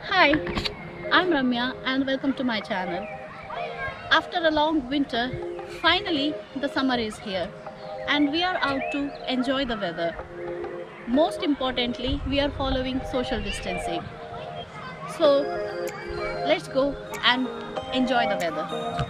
Hi, I'm Ramya and welcome to my channel. After a long winter, finally the summer is here and we are out to enjoy the weather. Most importantly, we are following social distancing. So let's go and enjoy the weather.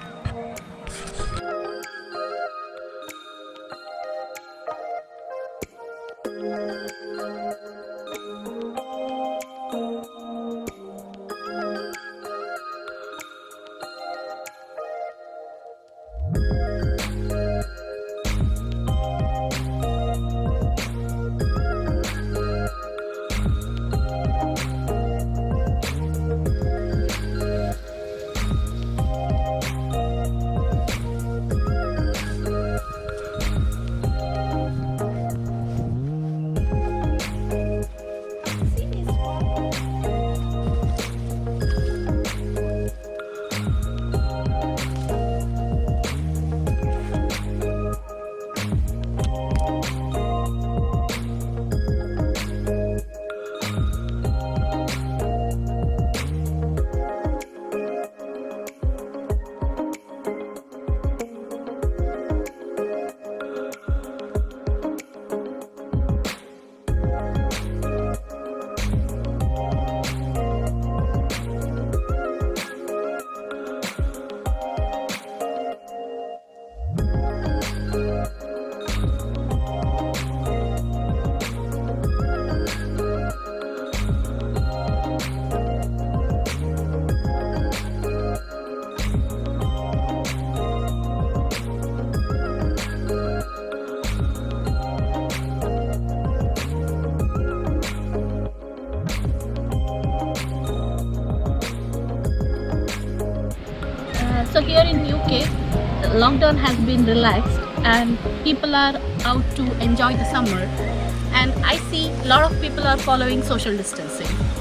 So here in UK, the lockdown has been relaxed and people are out to enjoy the summer, and I see a lot of people are following social distancing.